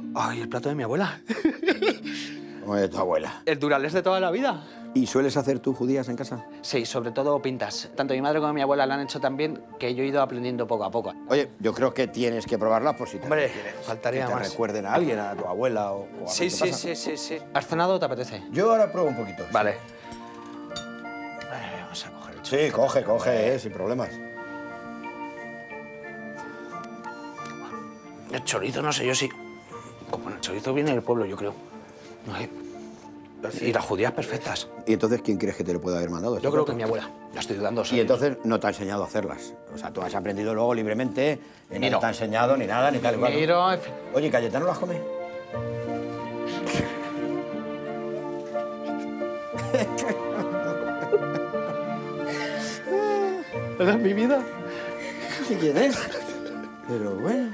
Ay, el plato de mi abuela. Como de tu abuela. El Durales de toda la vida. ¿Y sueles hacer tú judías en casa? Sí, sobre todo pintas. Tanto mi madre como mi abuela la han hecho tan bien que yo he ido aprendiendo poco a poco. Oye, yo creo que tienes que probarlas por si te, Hombre, quieres, faltaría que te más. recuerden a alguien, a tu abuela o a Sí, alguien que sí, pasa. sí. ¿Has cenado o te apetece? Yo ahora pruebo un poquito. Vale. Vamos a coger el Sí, coge, sin problemas. El chorizo, no sé, yo sí. Como el chorizo viene del pueblo, yo creo. No sé. Y las judías perfectas. ¿Y entonces quién crees que te lo puede haber mandado? Yo creo que mi abuela. La estoy dudando. Y entonces no te ha enseñado a hacerlas. O sea, tú has aprendido luego libremente, y nadie te ha enseñado ni nada, ni tal igual. Miro... Oye, ¿Cayetano las come? ¿Esa es mi vida? ¿Quién es? Pero bueno...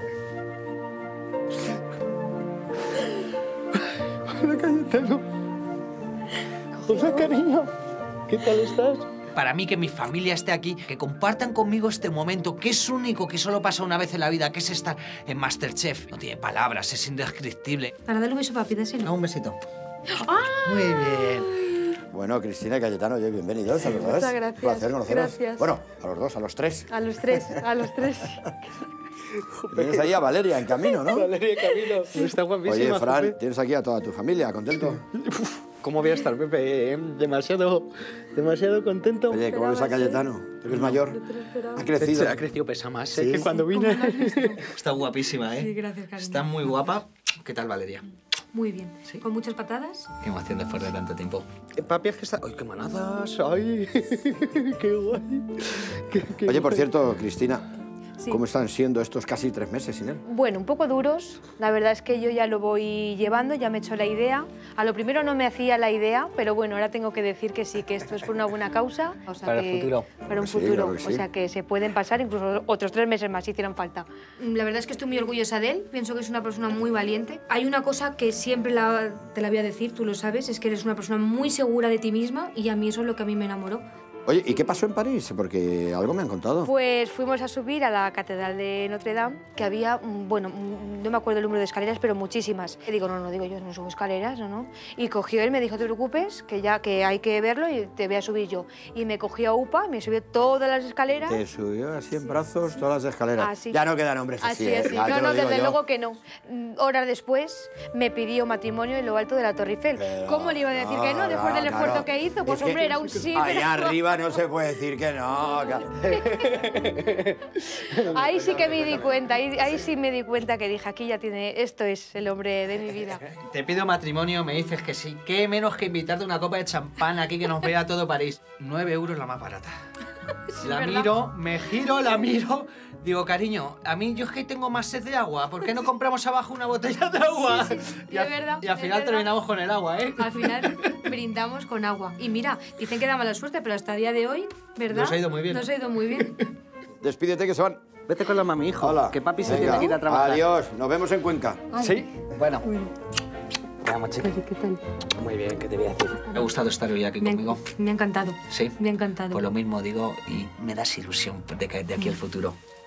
Hola, Cayetano. Hola, cariño. ¿Qué tal estás? Para mí que mi familia esté aquí, que compartan conmigo este momento, que es único, que solo pasa una vez en la vida, que es estar en Masterchef. No tiene palabras, es indescriptible. Para darle un beso, papi, dáselo. Un besito. ¡Ah! Muy bien. Bueno, Cristina y Cayetano, oye, bienvenidos a los dos. Muchas gracias. Un placer conoceros. Gracias. Bueno, a los dos, a los tres. A los tres, a los tres. Tienes ahí a Valeria en camino, ¿no? Valeria en camino. Está guapísima. Oye, Fran, Pepe. tienes aquí a toda tu familia, ¿contento? ¿Cómo voy a estar, Pepe? Demasiado contento. Oye, ¿cómo ves a Cayetano? ¿Tú eres mayor? Ha crecido. Ha crecido, pesa más, Sí. que cuando vine. Está guapísima, ¿eh? Sí, gracias, cariño. Está muy guapa. ¿Qué tal, Valeria? Muy bien. Sí. ¿Con muchas patadas? Qué emoción después de tanto tiempo. Papi, es que está... ¡Ay, qué manadas! ¡Ay! ¡Qué guay! Oye, por cierto, Cristina, Sí. ¿cómo están siendo estos casi 3 meses sin él? Bueno, un poco duros. La verdad es que yo ya lo voy llevando, ya me he hecho la idea. A lo primero no me hacía la idea, pero bueno, ahora tengo que decir que sí, que esto es por una buena causa. O sea, Para el que- futuro. Para un Sí, futuro. claro que sí. O sea, que se pueden pasar incluso otros 3 meses más si hicieran falta. La verdad es que estoy muy orgullosa de él. Pienso que es una persona muy valiente. Hay una cosa que siempre te la voy a decir, tú lo sabes, es que eres una persona muy segura de ti misma y a mí eso es lo que a mí me enamoró. Oye, ¿y qué pasó en París? Porque algo me han contado. Pues fuimos a subir a la Catedral de Notre Dame, que había, bueno, no me acuerdo el número de escaleras, pero muchísimas. Y digo, no, digo yo, no subo escaleras, no. Y cogió él, me dijo, no te preocupes, que ya que hay que verlo y te voy a subir yo. Y me cogió a UPA, me subió todas las escaleras. Te subió así en brazos todas las escaleras. Así. Ya no quedan hombres así, ¿eh? Así. Ya te No, lo no, digo desde yo. luego que no. Horas después me pidió matrimonio en lo alto de la Torre Eiffel. Pero, ¿Cómo le iba a decir que no después del esfuerzo claro. que hizo? Pues Es que hombre, era un sí. Allá pero- arriba no se puede decir que no. Ahí sí que me di cuenta, ahí sí me di cuenta que dije, aquí ya tiene, esto es el hombre de mi vida. Te pido matrimonio, me dices que sí. ¿Qué menos que invitarte una copa de champán aquí que nos vea todo París? 9 euros la más barata. La ¿verdad? miro, me giro, la miro. Digo, cariño, a mí yo es que tengo más sed de agua. ¿Por qué no compramos abajo una botella de agua? Y, es verdad, y al es final verdad. terminamos con el agua, ¿eh? Al final brindamos con agua. Y mira, dicen que da mala suerte, pero hasta el día de hoy, ¿verdad? Nos ha ido muy bien. Nos ha ido muy bien. Despídete que se van. Vete con la mami, hijo. Hola. Que papi se Venga. tiene que ir a trabajar. Adiós, nos vemos en Cuenca. ¿Sí? Bueno. Bueno, Vamos, chica. ¿qué tal? Muy bien, ¿qué te voy a decir? Me ha gustado estar hoy aquí conmigo. Me ha encantado. Sí. Me ha encantado. Pues lo mismo digo y me das ilusión de aquí al futuro.